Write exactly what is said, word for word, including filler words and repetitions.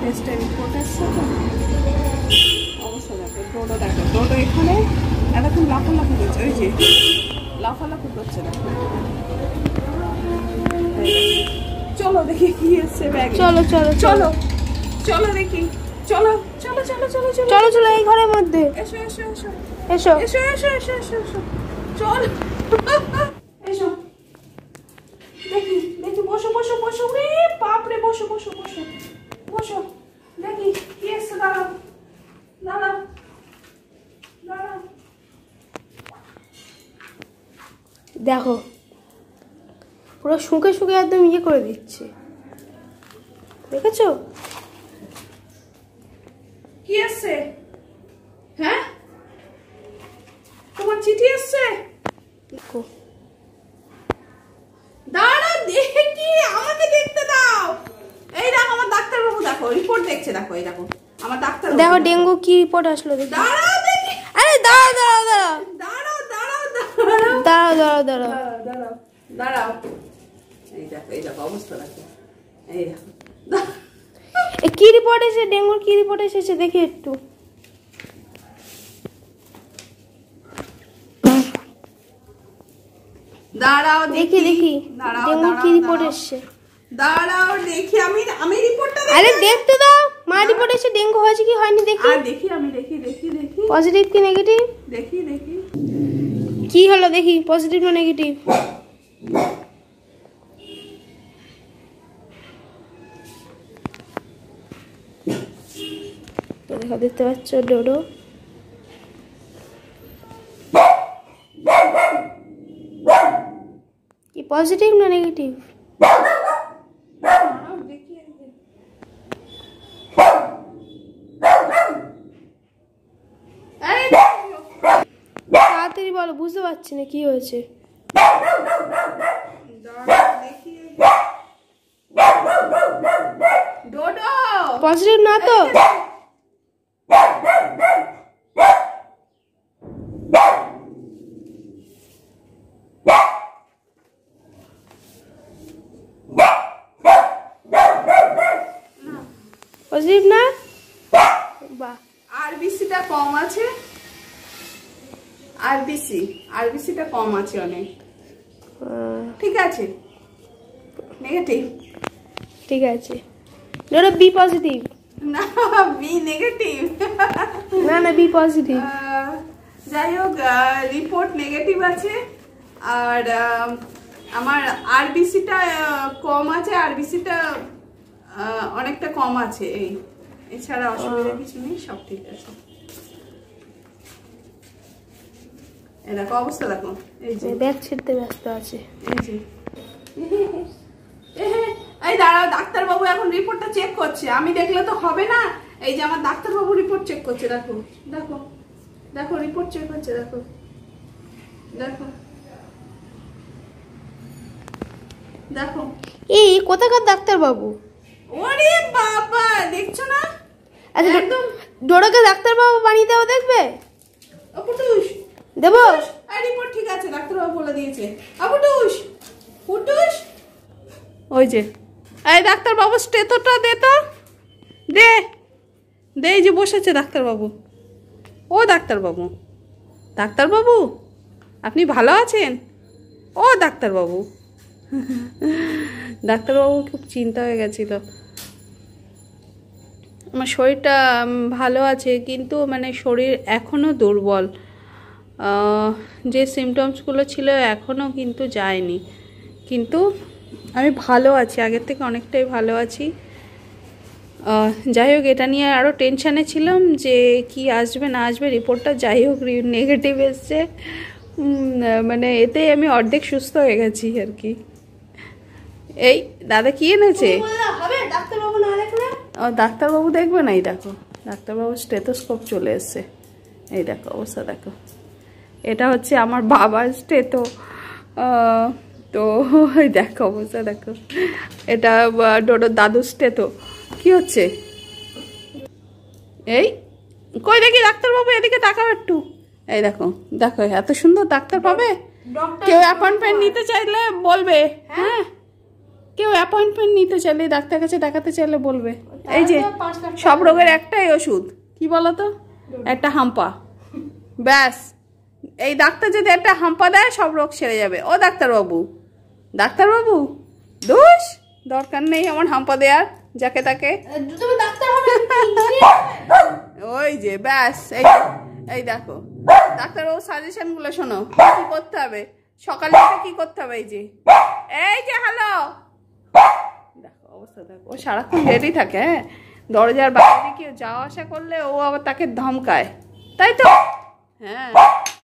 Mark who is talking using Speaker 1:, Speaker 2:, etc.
Speaker 1: টেস্টের রিপোর্ট আসছে তো অবস্থা দেখো। ডোডো দেখো, ডোডো এখানে এতক্ষণ লাফালাফি করছে, ওই যে লাফালাফি করছে দেখো। চলো দেখি কি এসছে ব্যাগে।
Speaker 2: চলো চলো
Speaker 1: চলো চলো দেখি, চলো চলো চলো চলো চলো
Speaker 2: চলো চলো এই ঘরের মধ্যে
Speaker 1: এসো এসো এসো
Speaker 2: এসো
Speaker 1: এসো এসো এসো এসো এসো চল এসো দেখি দেখি বসো বসো বসো রে বাপরে, বসো বসো বসো বসো দেখি কি এসছে। দাঁড়াও দাঁড়াও দাঁড়াও।
Speaker 2: দেখো পুরো শুকে শুকে একদম ইয়ে করে দিচ্ছে, দেখেছো?
Speaker 1: কি এসছে? হ্যাঁ তোমার চিঠি এসছে?
Speaker 2: দেখো
Speaker 1: দাঁড়াও দেখি, আমাকে দেখতে দাও। এই দেখো আমার ডাক্তারবাবু, দেখো রিপোর্ট দেখছে, দেখো এই দেখো আমার ডাক্তার।
Speaker 2: দেখো ডেঙ্গু কি রিপোর্ট আসলো দেখি।
Speaker 1: দাঁড়াও দেখি,
Speaker 2: আরে দাঁড়াও দাঁড়াও দাঁড়াও
Speaker 1: দাঁড়াও দাঁড়াও দাঁড়াও
Speaker 2: দাঁড়াও দাঁড়াও দাঁড়াও
Speaker 1: দাঁড়াও দাঁড়াও। এই দেখো এই দেখো অবস্থা দেখো, এই দেখো
Speaker 2: কি রিপোর্ট এসেছে, ডেঙ্গুর কি রিপোর্ট এসেছে দেখি একটু।
Speaker 1: দাঁড়াও
Speaker 2: দেখি দেখি
Speaker 1: দাঁড়াও
Speaker 2: ডেঙ্গুর কি রিপোর্ট এসেছে।
Speaker 1: দাঁড়াও দেখি, আমি আমি রিপোর্টটা দেখি।
Speaker 2: আরে দেখতে দাও, মা রিপোর্ট এসে ডেঙ্গু হয়েছে কি হয়নি দেখি।
Speaker 1: আর দেখি আমি দেখি দেখি দেখি
Speaker 2: পজিটিভ কি নেগেটিভ
Speaker 1: দেখি দেখি
Speaker 2: কি হলো দেখি, পজিটিভ না নেগেটিভ। দেখো দেখতে পাচ্ছ ডোডো, কি পজিটিভ না নেগেটিভ? তাড়াতাড়ি বলো, বুঝতে পারছি না কি হয়েছে। পজিটিভ না তো? পজিটিভ না? বাহ,
Speaker 1: আরবিসিটা কম আছে, আরবিসি আরবিসিটা কম আছে অনেক। ঠিক আছে, নেগেটিভ।
Speaker 2: ঠিক আছে, ডোডো বি পজিটিভ।
Speaker 1: না বি নেগেটিভ।
Speaker 2: না না বি পজিটিভ।
Speaker 1: যাই হোক রিপোর্ট নেগেটিভ আছে, আর আমার আরবিসিটা কম আছে, আরবিসিটা অনেকটা কম আছে, এই এছাড়া অসুবিধা কিছু নেই, সব ঠিক আছে। এই দেখো অবস্থা দেখো, এই যে
Speaker 2: ব্যাগ ছিঁড়তে ব্যস্ত আছে।
Speaker 1: এই যে এই দাঁড়াও, ডাক্তারবাবু এখন রিপোর্টটা চেক করছে, আমি দেখলে তো হবে না। এই যে আমার ডাক্তারবাবু রিপোর্ট চেক করছে, দেখো দেখো দেখো রিপোর্ট চেক করছে, দেখো দেখো দেখো।
Speaker 2: এই কোথাকার ডাক্তার বাবু?
Speaker 1: ওরে বাবা, দেখছো না?
Speaker 2: আচ্ছা
Speaker 1: একদম
Speaker 2: ডোডোকে ডাক্তার বাবু বানিয়ে দেবো, দেখবে?
Speaker 1: পুটুস
Speaker 2: দেবো?
Speaker 1: আর রিপোর্ট ঠিক আছে, ডাক্তারবাবু বলে দিয়েছে। পুটুস পুটুস, ওই যে এই ডাক্তারবাবু স্টেথোটা দে তো, দে দে, এই যে বসেছে ডাক্তারবাবু। ও ডাক্তারবাবু, ডাক্তারবাবু আপনি ভালো আছেন? ও ডাক্তারবাবু, ডাক্তারবাবু খুব চিন্তা হয়ে গেছিল। আমার শরীরটা ভালো আছে, কিন্তু মানে শরীর এখনও দুর্বল, যে সিমটমসগুলো ছিল এখনও কিন্তু যায়নি, কিন্তু আমি ভালো আছি, আগের থেকে অনেকটাই ভালো আছি। যাই হোক, এটা নিয়ে আরও টেনশানে ছিলাম যে কি আসবে না আসবে রিপোর্টটা, যাই হোক নেগেটিভ এসছে, মানে এতেই আমি অর্ধেক সুস্থ হয়ে গেছি আর কি। এই দাদা কি এনেছে?
Speaker 2: ডাক্তারবাবু না দেখলে?
Speaker 1: ও ডাক্তারবাবু দেখবে না? এই দেখো ডাক্তারবাবু স্টেথোস্কোপ চলে এসছে, এই দেখো অবস্থা দেখো। এটা হচ্ছে আমার বাবার স্টেথো, তো ওই দেখো অবস্থা দেখো। এটা ডোডোর দাদুর স্টেথো। কি হচ্ছে? এই কই দেখি ডাক্তারবাবু, এদিকে তাকাও একটু। এই দেখো দেখো, এত সুন্দর ডাক্তার পাবে। কেউ অ্যাপয়েন্টমেন্ট নিতে চাইলে বলবে, হ্যাঁ কেউ অ্যাপয়েন্টমেন্ট নিতে চাইলে, ডাক্তার কাছে দেখাতে চাইলে বলবে। এই যে সব রোগের একটাই ওষুধ, কি বলতো, একটা হাম্পা। ব্যাস, এই ডাক্তার যদি একটা হাম্পা দেয় সব রোগ সেরে যাবে। ও ডাক্তারবাবু, ডাক্তারবাবু দোষ দরকার নেই আমার হাম্পা দেওয়ার যাকে তাকে। ওই যে ব্যাস, এই এই দেখো ডাক্তারবাবু সাজেশন গুলো শোনো, কি করতে হবে সকালে কি করতে হবে। এই যে এই যে হ্যালো, দেখো অবস্থা দেখো, ও সারাক্ষণ রেডি থাকে। হ্যাঁ, দরজার বাইরে কেউ যাওয়া আসা করলে ও আবার তাকে ধমকায়, তাই তো? হ্যাঁ।